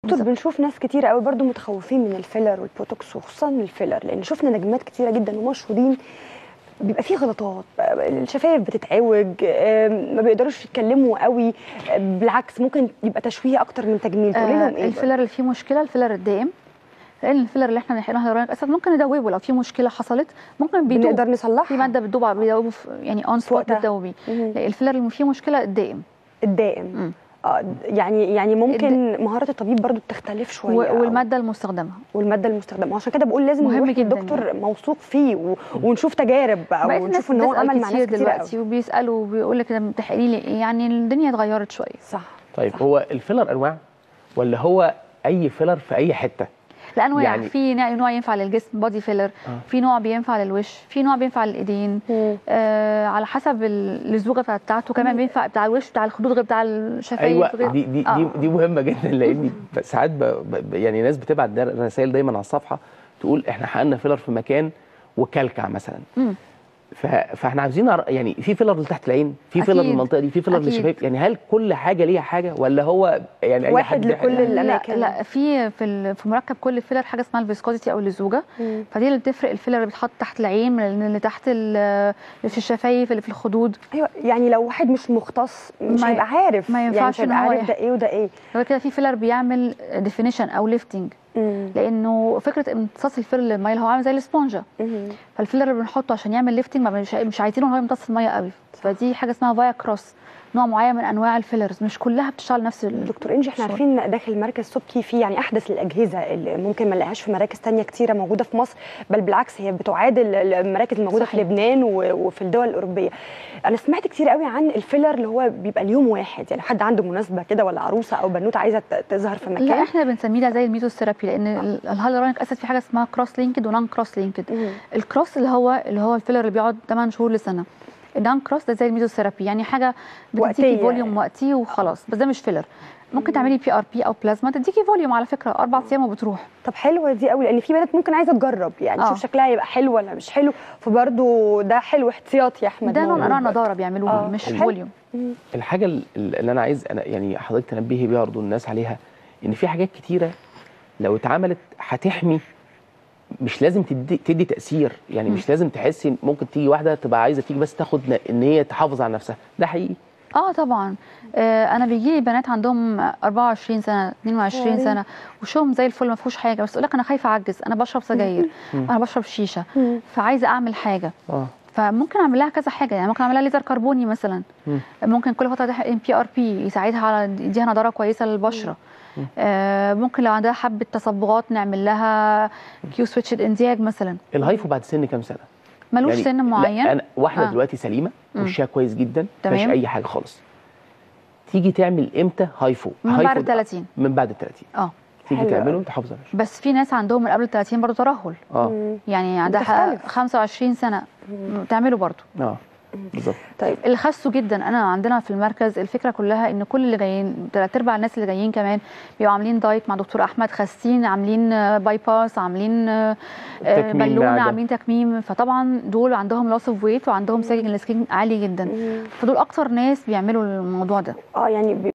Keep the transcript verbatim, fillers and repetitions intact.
دكتور بنشوف ناس كتير قوي برضو متخوفين من الفيلر والبوتوكس وخصوصا الفيلر، لان شفنا نجمات كتيره جدا ومشهورين بيبقى فيه غلطات، الشفايف بتتعوج، ما بيقدروش يتكلموا قوي، بالعكس ممكن يبقى تشويه اكتر من تجميل. تقولي لهم ايه؟ الفيلر اللي فيه مشكله الفيلر الدائم، لان الفيلر اللي احنا بنحقنه هيالورونيك اسيد ممكن ندوبه لو في مشكله حصلت، ممكن بيدوب بنقدر نصلحها، في ماده بتدوب بيدوبه يعني اون سبوت بتدوبيه. الفيلر اللي فيه مشكله الدائم الدائم مم. اه يعني يعني ممكن مهاره الطبيب برضو بتختلف شويه، والماده المستخدمه والماده المستخدمه، عشان كده بقول لازم نروح لدكتور يعني موثوق فيه و... ونشوف تجارب بقى ونشوف ان هو عمل مع ناس كتير دلوقتي وبيسالوا وبيقول لك بتحقني لي ايه، يعني الدنيا اتغيرت شويه. صح. طيب صح. هو الفيلر انواع ولا هو اي فيلر في اي حته؟ لا انواع، يعني في نوع ينفع للجسم بودي فيلر، آه. في نوع بينفع للوش، في نوع بينفع للايدين، آه على حسب الزوجه بتاعته، كمان بينفع بتاع الوش، بتاع الخدود، غير بتاع الشفايف. ايوه غير دي دي, آه. دي دي مهمه جدا، لان ساعات يعني ناس بتبعت رسائل دايما على الصفحه تقول احنا حققنا فيلر في مكان وكلكع مثلا. مم. فاحنا عايزين يعني في فيلر لتحت العين، في فيلر للمنطقه دي، في فيلر للشفايف، يعني هل كل حاجه ليها حاجه ولا هو يعني اي واحد لكل الاماكن؟ لا, لا في في في مركب كل فيلر حاجه اسمها الفيسكوزيتي او اللزوجه، فدي اللي بتفرق الفيلر اللي بيتحط تحت العين من اللي تحت اللي في الشفايف اللي في الخدود. ايوه يعني لو واحد مش مختص مش هيبقى عارف، ما ينفعش يعني ان هو عارف ده ايه وده ايه. غير كده في فيلر بيعمل ديفينيشن او ليفتنج، لانه فكره امتصاص الفيلر للميه اللي هو عامل زي الاسبونجه، فالفيلر اللي بنحطه عشان يعمل ليفتنج مش مش عايزينه هو يمتص الميه قوي، فدي حاجه اسمها فايا كروس، نوع معين من انواع الفيلرز، مش كلها بتشتغل نفس. دكتور انجي احنا عارفين داخل مركز سبكي في يعني احدث الاجهزه اللي ممكن ما نلاقيهاش في مراكز ثانيه كتيره موجوده في مصر، بل بالعكس هي بتعادل المراكز الموجوده صحيح. في لبنان وفي الدول الاوروبيه. انا سمعت كتير قوي عن الفيلر اللي هو بيبقى اليوم واحد، يعني حد عنده مناسبه كده ولا عروسه او بنوته عايزه تظهر في مكان. لا احنا بنسميه ده زي الميزوثيرابي، لان آه. الهيالورونيك اسيد في حاجه اسمها كروس لينكد ونون كروس لينكد. الكروس اللي هو اللي هو الفيلر اللي بيقعد ثمانية شهور لسنه، النون كروس ده زي الميزوثيرابي، يعني حاجه بتديكي فوليوم وقتي وخلاص، بس ده مش فيلر. ممكن تعملي بي ار بي او بلازما تديكي فوليوم على فكره اربع ايام وبتروح. طب حلوه دي قوي، لان في بنات ممكن عايزه تجرب يعني تشوف شكلها يبقى حلو ولا مش حلو، فبرضه ده حلو احتياطي يا احمد. ده نوع من انواع النضاره بيعملوها مش فوليوم. الحاجه اللي انا عايز أنا يعني حضرتك تنبهي بيها برضه الناس عليها، ان في حاجات كتيره لو اتعملت هتحمي، مش لازم تدي تدي تاثير، يعني مش لازم تحسي، ممكن تيجي واحده تبقى عايزه تيجي بس تاخد ان هي تحافظ على نفسها، ده حقيقي؟ اه طبعا. آه انا بيجي لي بنات عندهم أربعة وعشرين سنه اتنين وعشرين سنه وشهم زي الفل ما فيهوش حاجه، بس تقول لك انا خايفه اعجز، انا بشرب سجاير، انا بشرب شيشه، فعايزه اعمل حاجه. اه فممكن اعمل لها كذا حاجه، يعني ممكن اعمل لها ليزر كربوني مثلا، مم. ممكن كل فتره ام بي ار بي يساعدها على يديها نضاره كويسه للبشره. مم. آه ممكن لو عندها حبه تصبغات نعمل لها كيو سويتشد انزياج مثلا. الهايفو بعد سن كام سنه؟ ملوش يعني سن معين. أنا واحده آه. دلوقتي سليمه وشها كويس جدا ما فيهاش اي حاجه خالص، تيجي تعمل امتى هايفو؟ من هايفو بعد الثلاثين. من بعد الثلاثين اه تيجي تعمله تحافظ على الشعر. بس في ناس عندهم من قبل الثلاثين برضه ترهل، اه يعني عندها خمسة وعشرين سنه تعمله برضه. اه بالظبط. طيب اللي خسوا جدا انا عندنا في المركز، الفكره كلها ان كل اللي جايين ثلاث ارباع الناس اللي جايين كمان بيبقوا عاملين دايت مع دكتور احمد، خاسين، عاملين باي باس، عاملين بالونه، عاملين تكميم، فطبعا دول عندهم لوس اوف ويت وعندهم ساجنج السكين عالي جدا، فدول اكتر ناس بيعملوا الموضوع ده. اه يعني